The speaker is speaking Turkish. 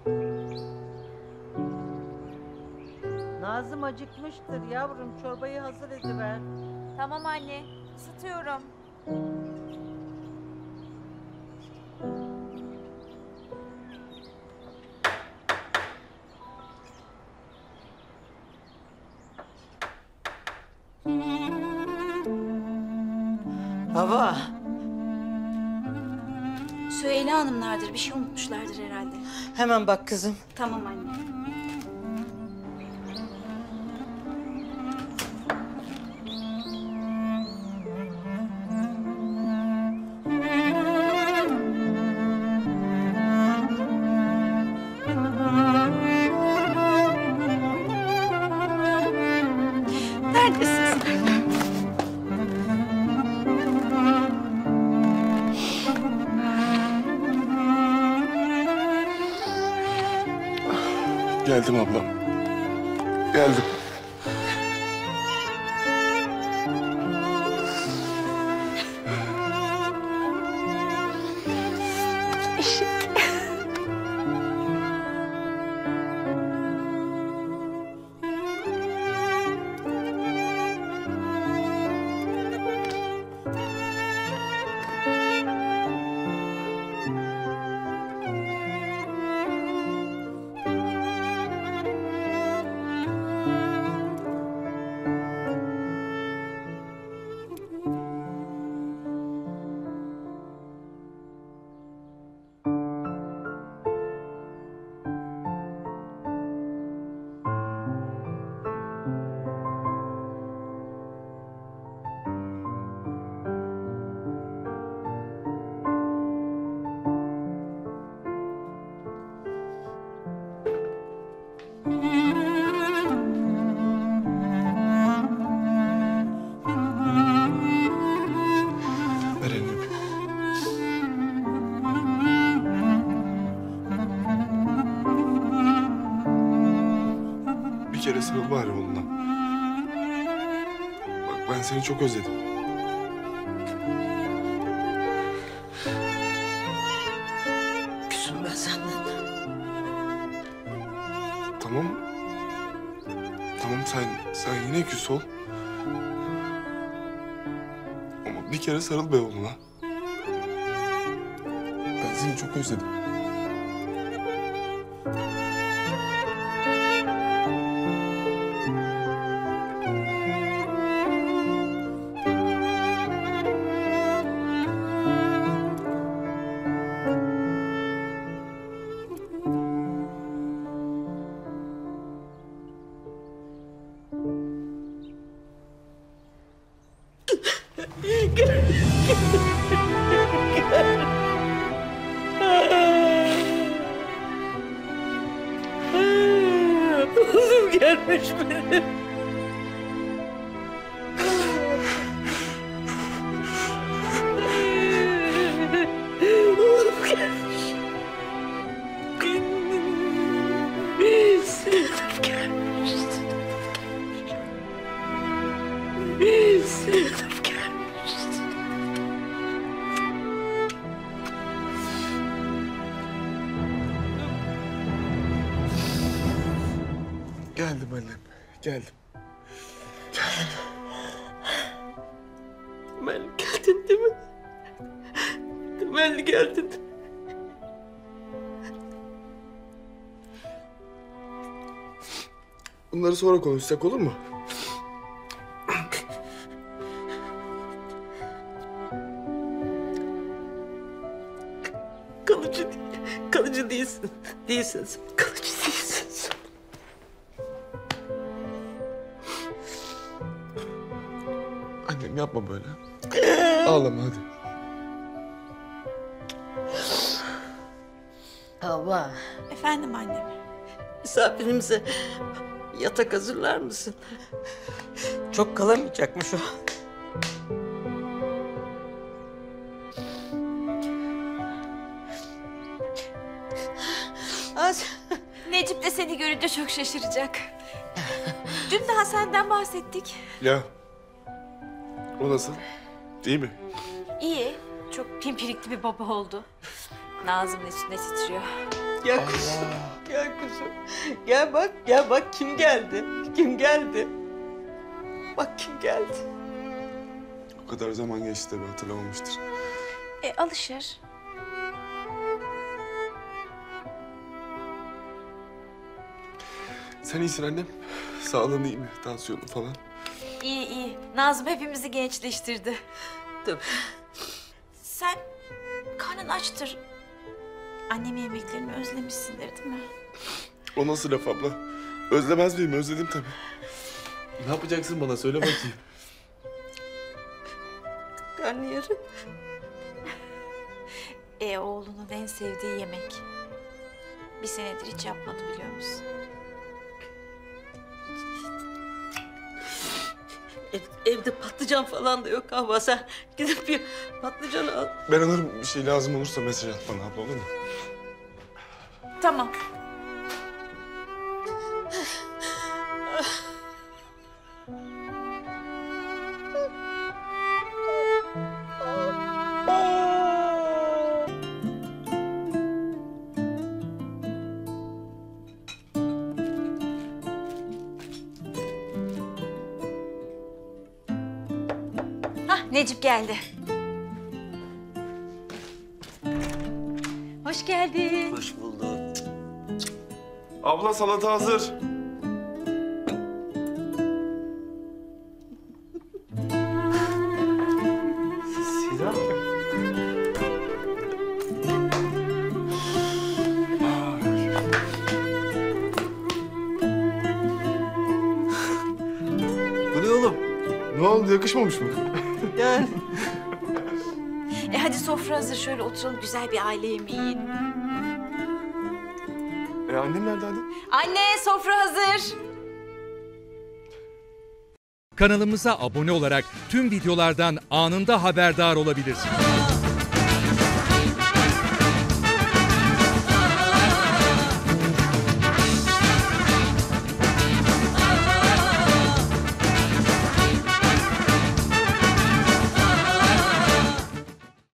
Nazım acıkmıştır yavrum, çorbayı hazır ediver. Tamam anne, ısıtıyorum. Baba. Süheyla Hanımlardır, bir şey unutmuşlardır herhalde. Hemen bak kızım. Tamam anne. Neredesin sen? Geldim ablam. Geldim. Ver elini. Bir kere sarıl bari oğluna. Bak ben seni çok özledim. Küsüm ben senden. Tamam. Tamam sen yine küs ol. Ama bir kere sarıl be oğluna. Ben seni çok özledim. Oğlum gelmiş benim. Oğlum gelmiş. Sevdim gelmiş. Sevdim gelmiş. Geldim annem. Geldim. Temelli geldin değil mi? Temelli geldin. Bunları sonra konuşsak olur mu? Kalıcı değilsin. Değilsin sen. Kalıcı değilsin sen. Annem yapma böyle. Ağlama hadi. Hava, Efendim annem. misafirimize yatak hazırlar mısın? Çok kalamayacakmış o. Az. Necip de seni görünce çok şaşıracak. Dün daha senden bahsettik. Ya. O nasıl? İyi mi? İyi, çok pimpirikli bir baba oldu. Nazım'ın içinde titriyor. Gel kuzum. Gel kuzum. Gel bak kim geldi? Kim geldi? Bak kim geldi? O kadar zaman geçti tabii hatırlamamıştır. Alışır. Sen iyisin annem. Sağlığın iyi mi? Tansiyonun falan. İyi iyi. Nazım hepimizi gençleştirdi. Tabii. Sen karnın açtır. Annemin yemeklerini özlemişsindir değil mi? O nasıl laf abla? Özlemez miyim? Özledim tabii. Ne yapacaksın bana? Söyle bakayım. Karnıyarık. Oğlunun en sevdiği yemek. Bir senedir hiç yapmadı biliyor musun? Evde patlıcan falan da yok ama sen gidip bir patlıcan al. Ben alırım. Bir şey lazım olursa mesaj at bana abla, olur mu? Tamam. Necip geldi. Hoş geldin. Hoş bulduk. Abla salata hazır. Sinan. Bu ne oğlum? Ne oldu? Yakışmamış mı? Yani Hadi sofra hazır, şöyle oturalım, güzel bir aile yemeği yiyelim. Annem nerede hadi? Anne, sofra hazır. Kanalımıza abone olarak tüm videolardan anında haberdar olabilirsiniz.